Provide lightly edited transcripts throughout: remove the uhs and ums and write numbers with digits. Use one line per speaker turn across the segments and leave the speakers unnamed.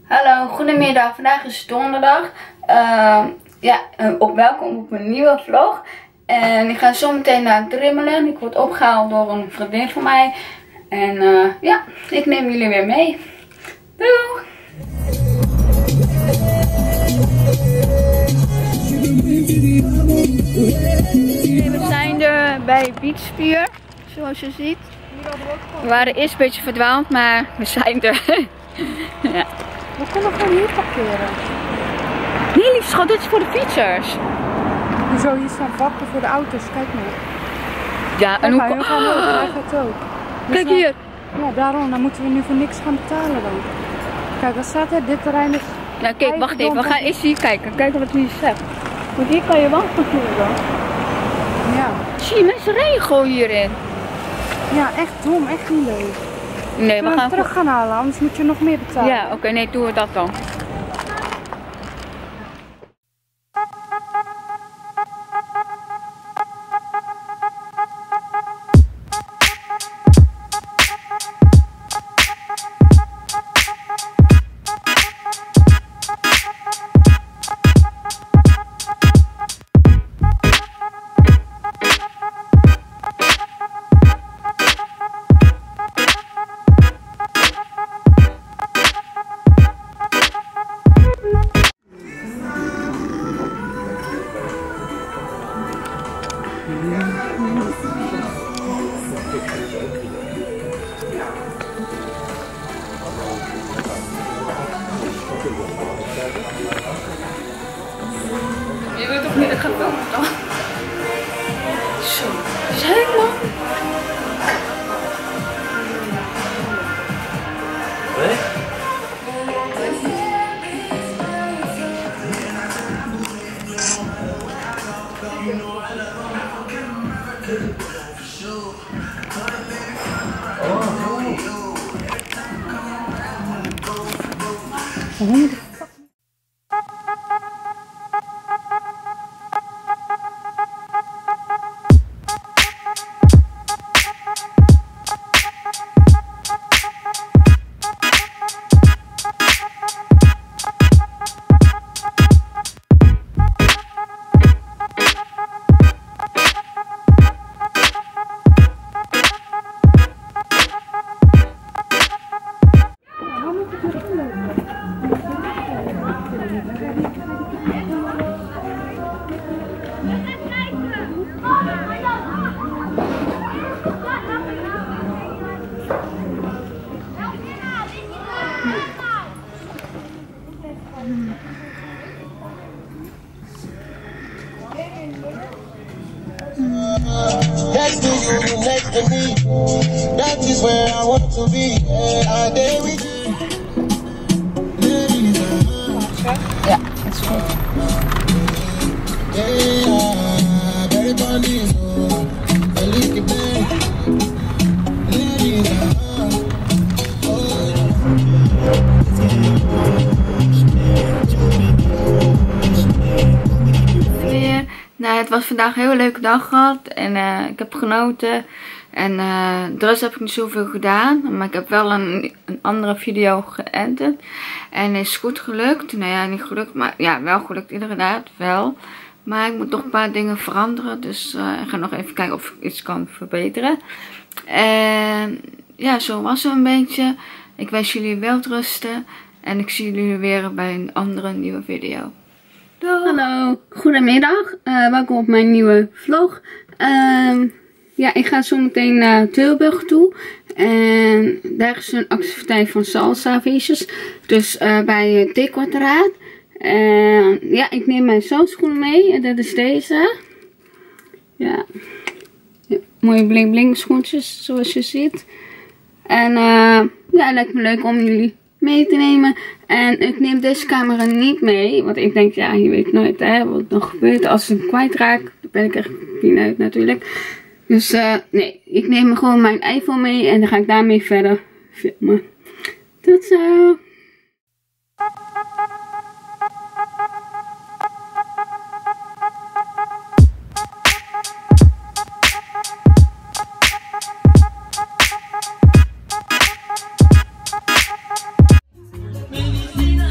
Hallo, goedemiddag. Vandaag is donderdag. Welkom op een nieuwe vlog. En ik ga zo meteen naar het drimmelen. Ik word opgehaald door een vriendin van mij. En ik neem jullie weer mee. Doei! We zijn er bij Beachpier, zoals je ziet. We waren eerst een beetje verdwaald, maar we zijn er. Ja.
We kunnen gewoon hier parkeren.
Nee, lief schat, dit is voor de fietsers.
Hoezo, hier staan vakken voor de auto's, kijk maar.
Ja, en hoe
we gaan ook, hij gaat ook.
Kijk hier.
Ja, daarom, dan moeten we nu voor niks gaan betalen dan. Kijk, wat staat er? Dit terrein is...
Nou kijk, wacht even, we gaan eerst hier kijken. Kijken wat hier zegt. Want hier kan je wel parkeren.
Ja.
Zie je, mensen rijden gewoon hierin.
Ja, echt dom, echt niet leuk.
Nee, we gaan
hem terug gaan halen, anders moet je nog meer betalen.
Ja, oké, nee, doen we dat dan. Je weet toch niet, ik ga filmen dan. Zo, zijn man.
Next to you, next to me. That is where I want to be. I dare with you.
Ja, dat is goed. Nou, het was vandaag een hele leuke dag gehad en ik heb genoten en de rest heb ik niet zoveel gedaan, maar ik heb wel een andere video geëdit en is goed gelukt. Nou ja, niet gelukt, maar ja, wel gelukt inderdaad, wel. Maar ik moet nog een paar dingen veranderen, dus ik ga nog even kijken of ik iets kan verbeteren. En ja, zo was het een beetje. Ik wens jullie welterusten en ik zie jullie weer bij een andere nieuwe video. Doei. Hallo, goedemiddag. Welkom op mijn nieuwe vlog. Ik ga zo meteen naar Tilburg toe. En daar is een activiteit van salsa feestjes. Dus bij het Decoraat. Ik neem mijn zandschoenen mee. En dat is deze. Ja, mooie bling bling schoentjes zoals je ziet. En het lijkt me leuk om jullie mee te nemen. En ik neem deze camera niet mee. Want ik denk, ja, je weet nooit wat er nog gebeurt. Als ik hem kwijtraak, dan ben ik echt pineut natuurlijk. Dus nee, ik neem gewoon mijn iPhone mee. En dan ga ik daarmee verder filmen. Tot zo!
Medicina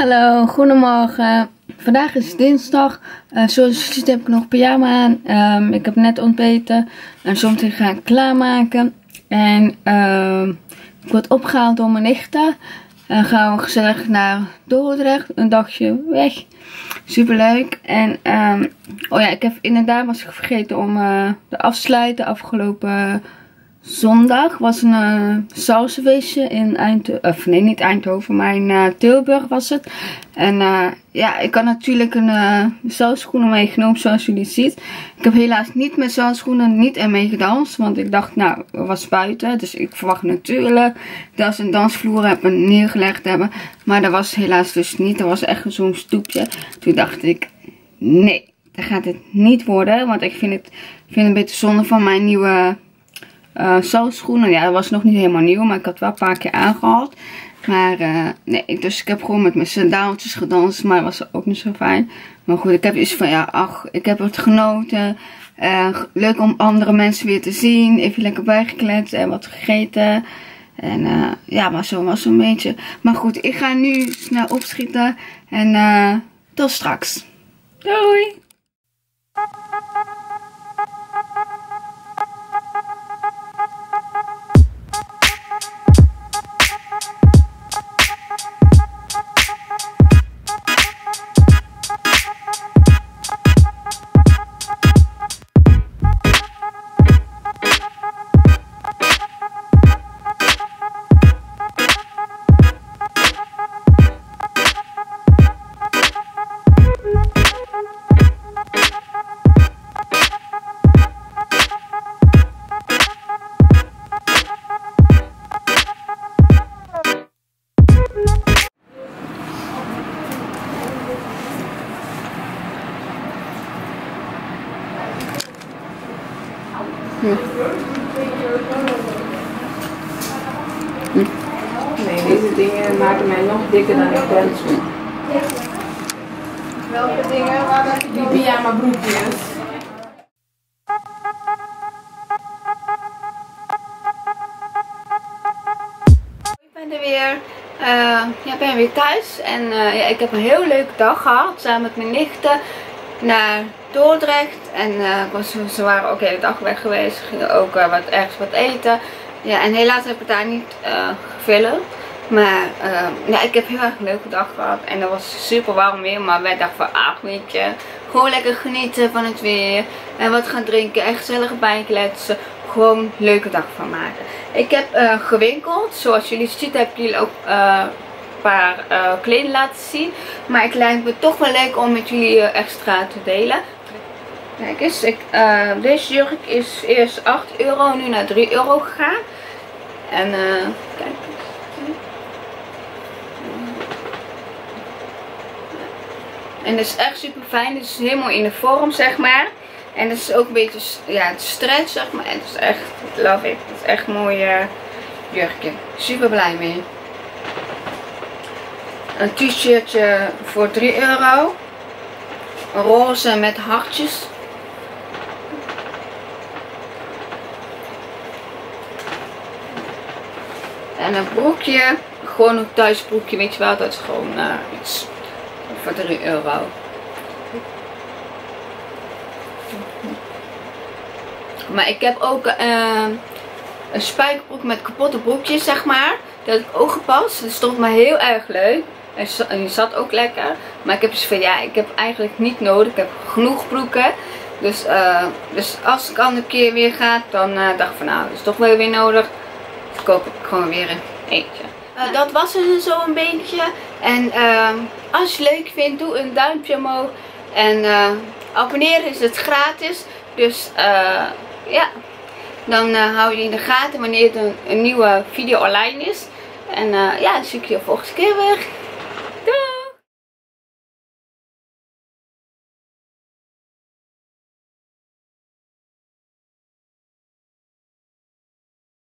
Hallo, goedemorgen. Vandaag is dinsdag. Zoals je ziet heb ik nog pyjama aan. Ik heb net ontbeten. En zometeen ga ik klaarmaken. En ik word opgehaald door mijn nichten. En gaan we gezellig naar Dordrecht. Een dagje weg. Superleuk. En oh ja, ik heb inderdaad was ik vergeten om de afsluiten. Afgelopen zondag was een salsafeestje in Eindhoven. Of nee, niet Eindhoven, maar in Tilburg was het. En ja, ik had natuurlijk een salschoenen meegenomen zoals jullie ziet. Ik heb helaas niet met salschoenen niet mee gedanst. Want ik dacht, nou, het was buiten. Dus ik verwacht natuurlijk dat ze een dansvloer hebben neergelegd hebben. Maar dat was helaas dus niet. Dat was echt zo'n stoepje. Toen dacht ik, nee, dat gaat het niet worden. Want ik vind het een beetje zonde van mijn nieuwe salschoenen. Ja, dat was nog niet helemaal nieuw, maar ik had wel een paar keer aangehad. Maar nee, dus ik heb gewoon met mijn sandaaltjes gedanst, maar dat was ook niet zo fijn. Maar goed, ik heb iets van, ja, ach, ik heb het genoten. Leuk om andere mensen weer te zien. Even lekker bijgekletst en wat gegeten. En ja, maar zo was een beetje. Maar goed, ik ga nu snel opschieten. En tot straks. Doei!
Nee, deze dingen maken mij nog dikker dan ik ben. Welke dingen waren die pyjama broekjes?
Ik ben er weer. Ja, ik ben weer thuis. En ja, ik heb een heel leuke dag gehad. Samen met mijn nichten naar Dordrecht. En ze waren ook de hele dag weg geweest. Ze gingen ook ergens wat eten. Ja, en helaas heb ik daar niet gefilmd. Maar ja, ik heb heel erg een leuke dag gehad. En dat was super warm weer. Maar wij dachten van, weet je, gewoon lekker genieten van het weer. En wat gaan drinken. En gezellig bijkletsen. Gewoon een leuke dag van maken. Ik heb gewinkeld. Zoals jullie zien heb ik jullie ook een paar kleding laten zien. Maar ik lijkt me toch wel leuk om met jullie extra te delen. Kijk eens, deze jurk is eerst 8 euro, nu naar 3 euro gegaan. En kijk eens. En dat is echt super fijn. Het is helemaal in de vorm, zeg maar. En het is ook een beetje, ja, het stretch, zeg maar. En het is echt, love it. Het is echt een mooi jurkje. Super blij mee. Een t-shirtje voor 3 euro. Roze met hartjes. En een broekje. Gewoon een thuisbroekje, weet je wel. Dat is gewoon iets voor 3 euro. Maar ik heb ook een spijkerbroek met kapotte broekjes, zeg maar. Dat heb ik ook gepast. Dat stond me heel erg leuk. En die zat ook lekker. Maar ik heb dus van, ja, ik heb eigenlijk niet nodig. Ik heb genoeg broeken. Dus als ik een keer weer ga, dan dacht ik van, nou, dat is toch wel weer nodig. Dus koop ik gewoon weer een eentje. Dat was het zo een beetje. En als je het leuk vindt, doe een duimpje omhoog. En abonneren is het gratis. Dus ja, dan hou je in de gaten wanneer er een nieuwe video online is. En ja, dan zie ik je de volgende keer weer.